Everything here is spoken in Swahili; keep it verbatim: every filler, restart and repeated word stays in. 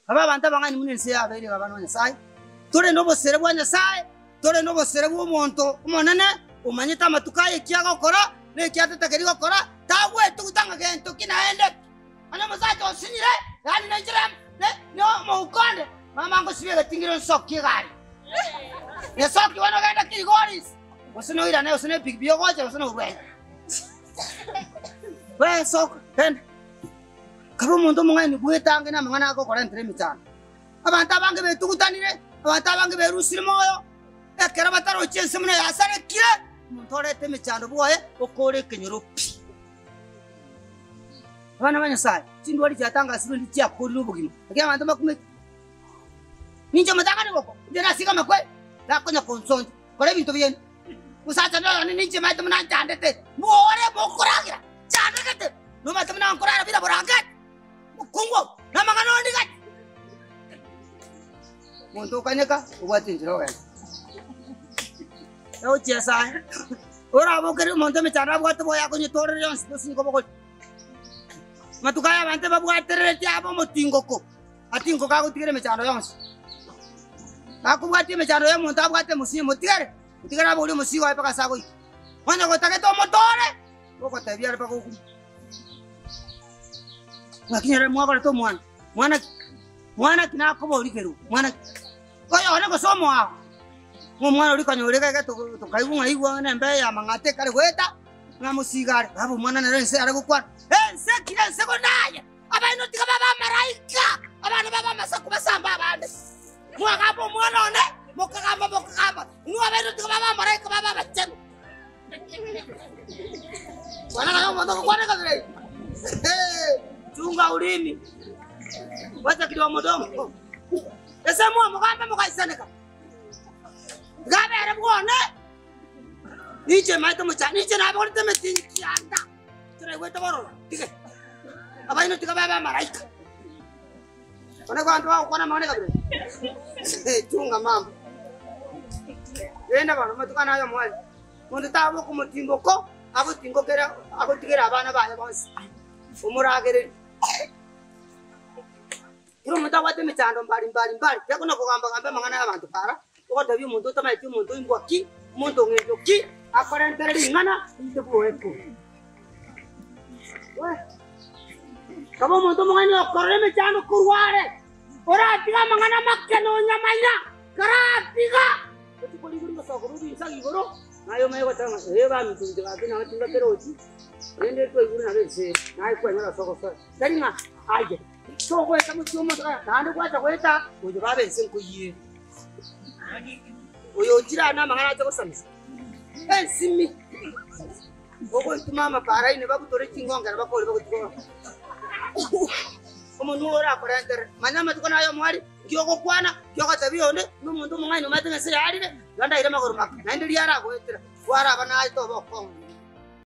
aba banta bangani munense abere babano Nyasaye tore no bosere bwa Nyasaye tore no bosere bwo muntu umonene umanyita matukaye kiaga gukora ne kiatetekeri gukora tagwe tugutanga gento kinaende ana musacho osinyire yani najira ne no mukonde mama ngo sibe gatingiro sokki gari ne sokki wano genda kirigoris usino ira ne usino big bio goje usino we we sok ten kabo muntu mungani buetange na mangana gukora entre mitano abantu abange betugutanire abantu abange berusire moyo ekera bataro chense mune yasare kire Montorete me chando boye okore kenyoropi. Bana banyasai, chindwali chatanga sirundi chia kuri ubugima. Akia abantu bakume. Ninjo matanga ni boko. Ndera sika makwe. La konya konsonje. Kore bintu bien. Usacha no ni ninje mai tumna chandete. Muore bokuragira. Chandete. No mai tumna ankora vida borangat. Mukungo. Na mangano ndigat. Monto kanyaka ubati njiro wewe. Yo chesa. Ora bokere monte me chara bwate boya konye tore yon sposi ko bokol. Matukaya bante babu atere tiabo motingo ko. Atingo ka ko tigere me chara yon. Aku bwate me chara yon monta bwate musi motigere. Tigere boli musi wa paka sa ko. Wanya ko tage to motore. Boko tabia pa ko. Ngakinyere mwa ko to mwana. Mwana mwana kina ko boli keru. Mwana ko yo ne ko somo a. Mwana uri kanyore ka to to kaibunga igwa na mbe ya mangate kare weta na musigare abo mwana na rense ara gukwa eh se kire se konaye abantu tika baba maraika abantu baba masaku basamba abande mwaga bo mwana ne mokagamba mokagamba nu abantu tika baba maraika baba bachenu wana kana moto kwa neka vile eh chunga ulimi wacha kidogo modomo ese mwa mugamba mukaisaneka gabe ara bwone nije maito mucha nije nabo ndi metingi kianda tere weta boro tige abaino tika baba maraika ona kwantu wao kona maone kabire chunga mambo enda bana matukana ayo mwali mundu tabo ku mutimbo ko abo tingo kera abo tigera abana baye bose umuragere kiro mutawate michando mbali mbali mbali yakuna kugamba gamba mangana y'abantu para ko dabi muntu tama iti muntu ingwaki muntu ngejoki akora ntere ngana itebu eko we kabo muntu mangani okore michando kurware ora tiga mangana makkeno nyamanya karatiga ko liguri ko sokuru bi sagi goro nayo mayo tanga eba muntu tiga kina tinga teroji ende to iguri na rese nayo ko nyara sokoko daringa aje so ko etamu chumo ta tande kwa ta kweta ujo babe nsenku yiye Oyo jira na mangana cyo samisa. Eh simi. Ogo ntuma para ine bakutore kingonga bakole bakutiko. Omuntu ora korenter manyama tukona ayo mwali kyoko kwana kyoko tabiyone numuntu mungani umatenga sira alire ganda ire magoruma. Nandi yara ko etira. Wara bana ayo bokong.